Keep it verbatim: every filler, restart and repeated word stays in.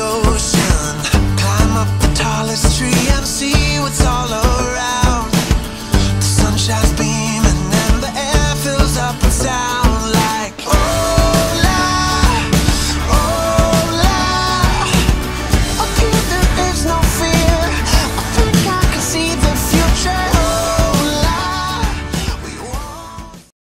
ocean. Climb up the tallest tree and see what's all over.